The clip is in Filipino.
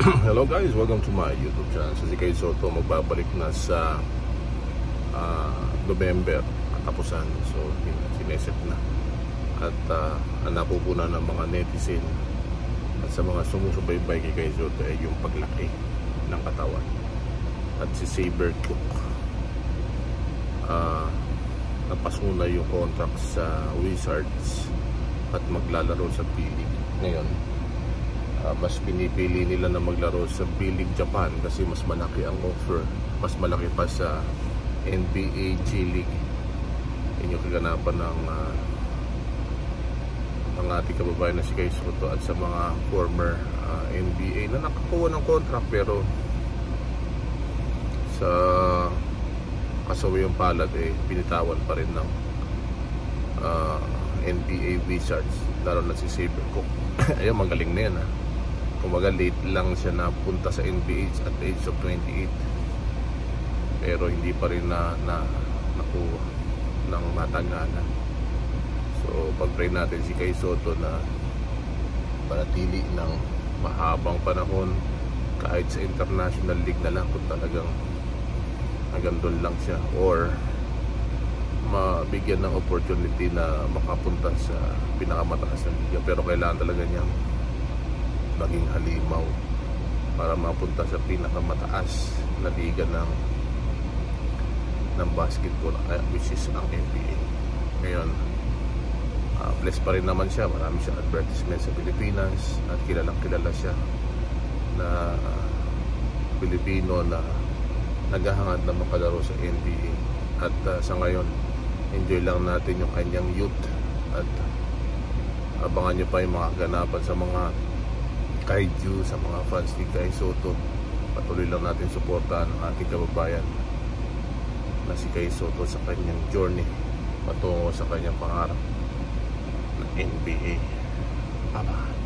Hello guys, welcome to my YouTube channel. Si Kay Soto magbabalik na sa November katapusan. So sineset na. At ang napupunan ng mga netizen at sa mga sumusubaybay kay Kay Soto ay yung paglaki ng katawan. At si Saber Cook napasuna yung contract sa Wizards at maglalaro sa P-League ngayon. Mas pinipili nila na maglaro sa B-League Japan kasi mas malaki ang offer, mas malaki pa sa NBA G-League. Yun yung kaganapan ng ating kababayan na si Kay Soto at sa mga former NBA na nakakuha ng contract pero sa kasawayang palad binitawan pa rin ng NBA Wizards, lalo na si Saber Cook. Ayun, magaling na yan Kumaga late lang siya napunta sa NBA at age of 28 pero hindi pa rin nakuha ng matagalan. So pag-pray natin si Kay Soto na manatili ng mahabang panahon kahit sa international league na lang kung talagang hanggang doon lang siya, or mabigyan ng opportunity na makapunta sa pinakamataas na liga. Pero kailangan talaga niyang maging halimaw para mapunta sa pinakamataas na liga ng basketball, which is ang NBA. Ngayon, blessed pa rin naman siya. Marami siyang advertisement sa Pilipinas at kilalang kilala siya na Pilipino na naghahangad na makalaro sa NBA. At sa ngayon, enjoy lang natin yung kanyang youth at abangan nyo pa yung mga kaganapan sa mga kaiju, sa mga fans ni Kay Soto. Patuloy lang natin suportahan ang ating kababayan na si Kay Soto sa kanyang journey patungo sa kanyang pangarap ng NBA. Bye-bye.